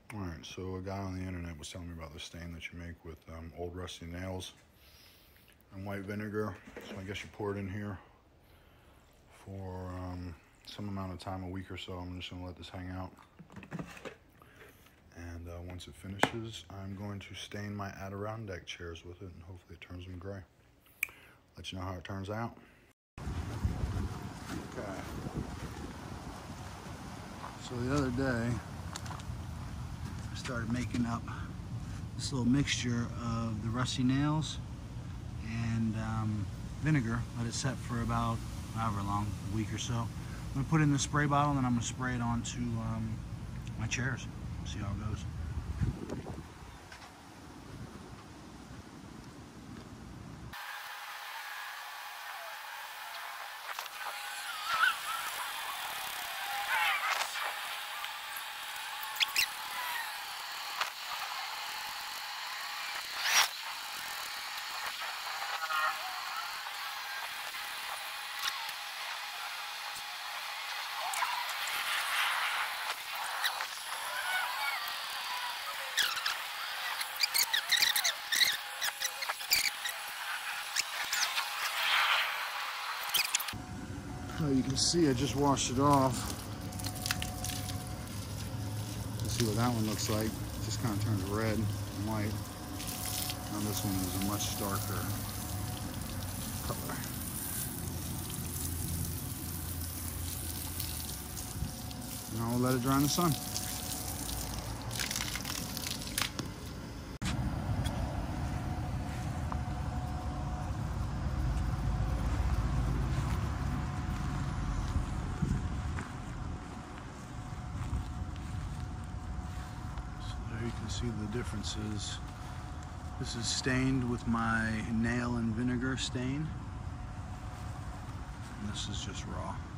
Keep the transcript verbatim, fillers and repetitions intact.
Alright, so a guy on the internet was telling me about the stain that you make with um, old rusty nails and white vinegar. So I guess you pour it in here for um, some amount of time, a week or so. I'm just going to let this hang out. And uh, once it finishes, I'm going to stain my Adirondack chairs with it, and hopefully it turns them gray. Let you know how it turns out. Okay. So the other day, I started making up this little mixture of the rusty nails and um, vinegar. Let it set for about however long, a week or so. I'm going to put it in the spray bottle, and then I'm going to spray it onto um, my chairs. See how it goes. Oh, you can see I just washed it off. Let's see what that one looks like. It just kind of turns red and white. Now this one is a much darker color. Now we'll let it dry in the sun. You can see the differences. This is stained with my nail and vinegar stain, and this is just raw.